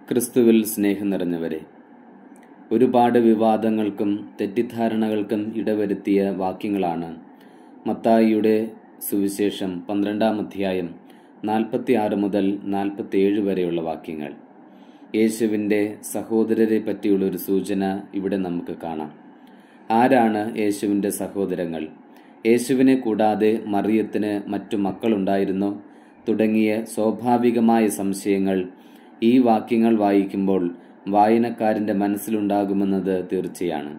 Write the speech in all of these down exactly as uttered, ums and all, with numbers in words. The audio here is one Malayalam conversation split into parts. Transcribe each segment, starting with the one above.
ക്രിസ്തുവിൽ സ്നേഹം നിറഞ്ഞവരെ, ഒരുപാട് വിവാദങ്ങൾക്കും തെറ്റിദ്ധാരണകൾക്കും ഇടവരുത്തിയ വാക്യങ്ങളാണ് മത്തായിയുടെ സുവിശേഷം പന്ത്രണ്ടാം അധ്യായം നാൽപ്പത്തി ആറ് മുതൽ നാൽപ്പത്തിയേഴ് വരെയുള്ള വാക്യങ്ങൾ. യേശുവിൻ്റെ സഹോദരരെ പറ്റിയുള്ള ഒരു സൂചന ഇവിടെ നമുക്ക് കാണാം. ആരാണ് യേശുവിൻ്റെ സഹോദരങ്ങൾ? യേശുവിനെ കൂടാതെ മറിയത്തിന് മറ്റു മക്കളുണ്ടായിരുന്നോ? തുടങ്ങിയ സ്വാഭാവികമായ സംശയങ്ങൾ ഈ വാക്യങ്ങൾ വായിക്കുമ്പോൾ വായനക്കാരൻ്റെ മനസ്സിലുണ്ടാകുമെന്നത് തീർച്ചയാണ്.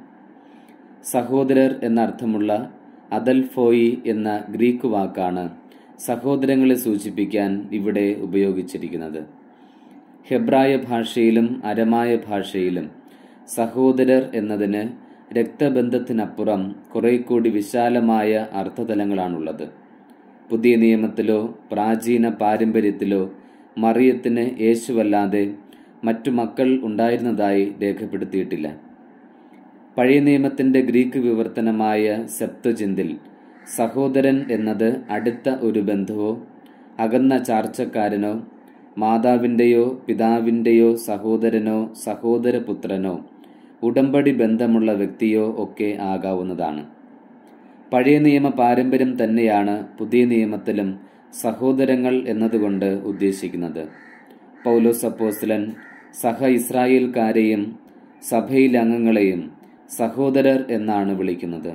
സഹോദരർ എന്നർത്ഥമുള്ള അദൽഫോയി എന്ന ഗ്രീക്ക് വാക്കാണ് സഹോദരങ്ങളെ സൂചിപ്പിക്കാൻ ഇവിടെ ഉപയോഗിച്ചിരിക്കുന്നത്. ഹെബ്രായ ഭാഷയിലും അരമായ ഭാഷയിലും സഹോദരർ എന്നതിന് രക്തബന്ധത്തിനപ്പുറം കുറെ കൂടി വിശാലമായ അർത്ഥതലങ്ങളാണുള്ളത്. പുതിയ നിയമത്തിലോ പ്രാചീന പാരമ്പര്യത്തിലോ മറിയത്തിന് യേശുവല്ലാതെ മറ്റു മക്കൾ ഉണ്ടായിരുന്നതായി രേഖപ്പെടുത്തിയിട്ടില്ല. പഴയ നിയമത്തിൻ്റെ ഗ്രീക്ക് വിവർത്തനമായ സെപ്ത്വജിന്തിൽ സഹോദരൻ എന്നത് അടുത്ത ഒരു ബന്ധുവോ അകന്ന ചാർച്ചക്കാരനോ മാതാവിൻ്റെയോ പിതാവിൻ്റെയോ സഹോദരനോ സഹോദരപുത്രനോ ഉടമ്പടി ബന്ധമുള്ള വ്യക്തിയോ ഒക്കെ ആകാവുന്നതാണ്. പഴയ നിയമ പാരമ്പര്യം തന്നെയാണ് പുതിയ നിയമത്തിലും സഹോദരങ്ങൾ എന്നതുകൊണ്ട് ഉദ്ദേശിക്കുന്നത്. പൗലോസ് അപ്പോസ്തലൻ സഹ ഇസ്രായേൽക്കാരെയും സഭയിലെ അംഗങ്ങളെയും സഹോദരർ എന്നാണ് വിളിക്കുന്നത്.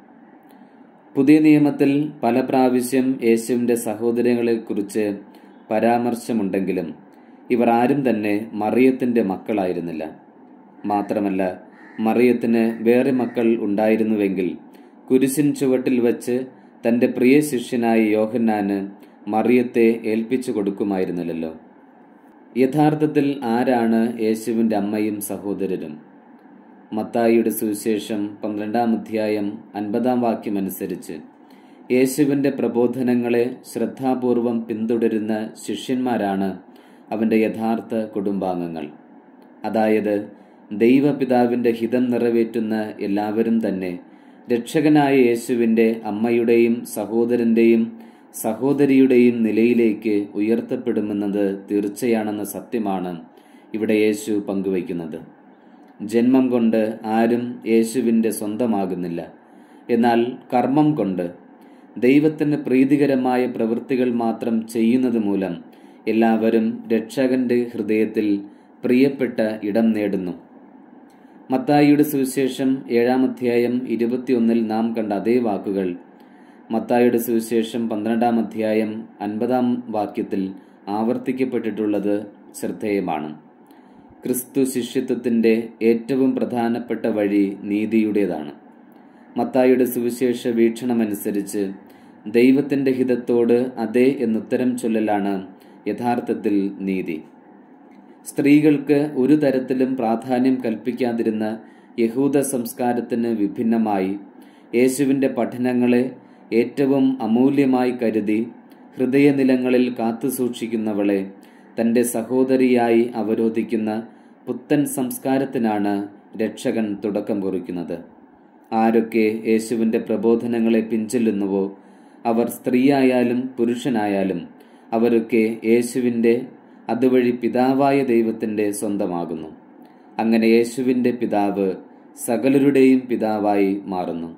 പുതിയ നിയമത്തിൽ പല പ്രാവശ്യം യേശുവിൻ്റെ സഹോദരങ്ങളെക്കുറിച്ച് പരാമർശമുണ്ടെങ്കിലും ഇവർ ആരും തന്നെ മറിയത്തിൻ്റെ മക്കളായിരുന്നില്ല. മാത്രമല്ല, മറിയത്തിന് വേറെ മക്കൾ ഉണ്ടായിരുന്നുവെങ്കിൽ കുരിശിൻ ചുവട്ടിൽ വച്ച് തൻ്റെ പ്രിയ ശിഷ്യനായ യോഹന്നാന് മറിയത്തെ ഏൽപ്പിച്ചു കൊടുക്കുമായിരുന്നില്ലല്ലോ. യഥാർത്ഥത്തിൽ ആരാണ് യേശുവിൻ്റെ അമ്മയും സഹോദരരും? മത്തായിയുടെ സുവിശേഷം പന്ത്രണ്ടാം അധ്യായം അൻപതാം വാക്യമനുസരിച്ച് യേശുവിൻ്റെ പ്രബോധനങ്ങളെ ശ്രദ്ധാപൂർവം പിന്തുടരുന്ന ശിഷ്യന്മാരാണ് അവൻ്റെ യഥാർത്ഥ കുടുംബാംഗങ്ങൾ. അതായത് ദൈവപിതാവിൻ്റെ ഹിതം നിറവേറ്റുന്ന എല്ലാവരും തന്നെ രക്ഷകനായ യേശുവിൻ്റെ അമ്മയുടെയും സഹോദരൻ്റെയും സഹോദരിയുടെയും നിലയിലേക്ക് ഉയർത്തപ്പെടുമെന്നത് തീർച്ചയാണെന്ന സത്യമാണ് ഇവിടെ യേശു പങ്കുവയ്ക്കുന്നത്. ജന്മം കൊണ്ട് ആരും യേശുവിൻ്റെ സ്വന്തമാകുന്നില്ല. എന്നാൽ കർമ്മം കൊണ്ട് ദൈവത്തിന് പ്രീതികരമായ പ്രവൃത്തികൾ മാത്രം ചെയ്യുന്നത് മൂലം എല്ലാവരും രക്ഷകന്റെ ഹൃദയത്തിൽ പ്രിയപ്പെട്ട ഇടം നേടുന്നു. മത്തായിയുടെ സുവിശേഷം ഏഴാം അധ്യായം ഇരുപത്തിയൊന്നിൽ നാം കണ്ട അതേ വാക്കുകൾ മത്തായിയുടെ സുവിശേഷം പന്ത്രണ്ടാം അധ്യായം അൻപതാം വാക്യത്തിൽ ആവർത്തിക്കപ്പെട്ടിട്ടുള്ളത് ശ്രദ്ധേയമാണ്. ക്രിസ്തു ശിഷ്യത്വത്തിൻ്റെ ഏറ്റവും പ്രധാനപ്പെട്ട വഴി നീതിയുടേതാണ്. മത്തായിയുടെ സുവിശേഷ വീക്ഷണമനുസരിച്ച് ദൈവത്തിൻ്റെ ഹിതത്തോട് അതെ എന്നുത്തരം ചൊല്ലലാണ് യഥാർത്ഥത്തിൽ നീതി. സ്ത്രീകൾക്ക് ഒരു തരത്തിലും പ്രാധാന്യം കൽപ്പിക്കാതിരുന്ന യഹൂദ സംസ്കാരത്തിന് വിഭിന്നമായി യേശുവിൻ്റെ പഠനങ്ങളെ ഏറ്റവും അമൂല്യമായി കരുതി ഹൃദയനിലങ്ങളിൽ കാത്തുസൂക്ഷിക്കുന്നവളെ തൻ്റെ സഹോദരിയായി അവരോധിക്കുന്ന പുത്തൻ സംസ്കാരത്തിനാണ് രക്ഷകൻ തുടക്കം കുറിക്കുന്നത്. ആരൊക്കെ യേശുവിൻ്റെ പ്രബോധനങ്ങളെ പിൻചെല്ലുന്നുവോ അവർ സ്ത്രീയായാലും പുരുഷനായാലും അവരൊക്കെ യേശുവിൻ്റെ അതുവഴി പിതാവായ ദൈവത്തിൻ്റെ സ്വന്തമാകുന്നു. അങ്ങനെ യേശുവിൻ്റെ പിതാവ് സകലരുടെയും പിതാവായി മാറുന്നു.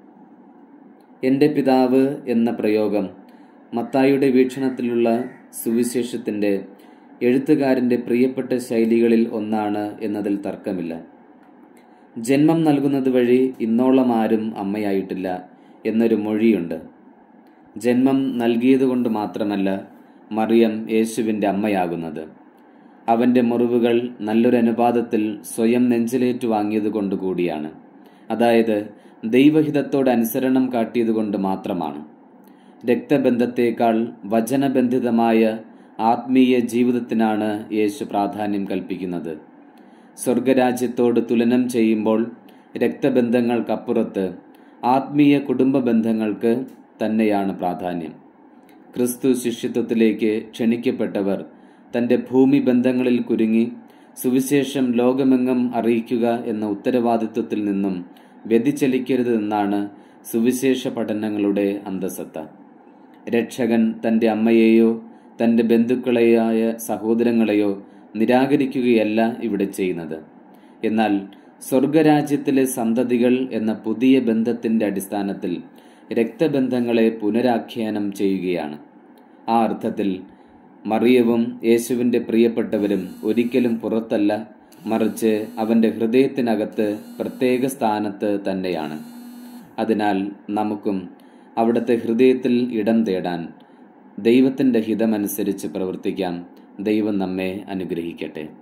എൻ്റെ പിതാവ് എന്ന പ്രയോഗം മത്തായിയുടെ വീക്ഷണത്തിലുള്ള സുവിശേഷത്തിൻ്റെ എഴുത്തുകാരൻ്റെ പ്രിയപ്പെട്ട ശൈലികളിൽ ഒന്നാണ് എന്നതിൽ തർക്കമില്ല. ജന്മം നൽകുന്നത് വഴി ഇന്നോളം ആരും അമ്മയായിട്ടില്ല എന്നൊരു മൊഴിയുണ്ട്. ജന്മം നൽകിയതുകൊണ്ട് മാത്രമല്ല മറിയം യേശുവിൻ്റെ അമ്മയാകുന്നത്. അവൻ്റെ മുറിവുകൾ നല്ലൊരു അനുപാതത്തിൽ സ്വയം നെഞ്ചിലേറ്റു വാങ്ങിയത് കൊണ്ട് കൂടിയാണ്. അതായത് ദൈവഹിതത്തോട് അനുസരണം കാട്ടിയതുകൊണ്ട് മാത്രമാണ്. രക്തബന്ധത്തേക്കാൾ വചനബന്ധിതമായ ആത്മീയ ജീവിതത്തിനാണ് യേശു പ്രാധാന്യം കൽപ്പിക്കുന്നത്. സ്വർഗരാജ്യത്തോട് തുലനം ചെയ്യുമ്പോൾ രക്തബന്ധങ്ങൾക്കപ്പുറത്ത് ആത്മീയ കുടുംബ ബന്ധങ്ങൾക്ക് തന്നെയാണ് പ്രാധാന്യം. ക്രിസ്തു ശിഷ്യത്വത്തിലേക്ക് ക്ഷണിക്കപ്പെട്ടവർ തൻ്റെ ഭൂമി ബന്ധങ്ങളിൽ കുരുങ്ങി സുവിശേഷം ലോകമെങ്ങും അറിയിക്കുക എന്ന ഉത്തരവാദിത്വത്തിൽ നിന്നും വ്യതിചലിക്കരുതെന്നാണ് സുവിശേഷ പഠനങ്ങളുടെ അന്തസത്ത. രക്ഷകൻ തൻ്റെ അമ്മയെയോ തൻ്റെ ബന്ധുക്കളെയായ സഹോദരങ്ങളെയോ നിരാകരിക്കുകയല്ല ഇവിടെ ചെയ്യുന്നത്. എന്നാൽ സ്വർഗരാജ്യത്തിലെ സന്തതികൾ എന്ന പുതിയ ബന്ധത്തിന്റെ അടിസ്ഥാനത്തിൽ രക്തബന്ധങ്ങളെ പുനരാഖ്യാനം ചെയ്യുകയാണ്. ആ അർത്ഥത്തിൽ മറിയവും യേശുവിൻ്റെ പ്രിയപ്പെട്ടവരും ഒരിക്കലും പുറത്തല്ല, മറിച്ച് അവൻ്റെ ഹൃദയത്തിനകത്ത് പ്രത്യേക സ്ഥാനത്ത് തന്നെയാണ്. അതിനാൽ നമുക്കും അവിടുത്തെ ഹൃദയത്തിൽ ഇടം തേടാൻ ദൈവത്തിൻ്റെ ഹിതമനുസരിച്ച് പ്രവർത്തിക്കാം. ദൈവം നമ്മെ അനുഗ്രഹിക്കട്ടെ.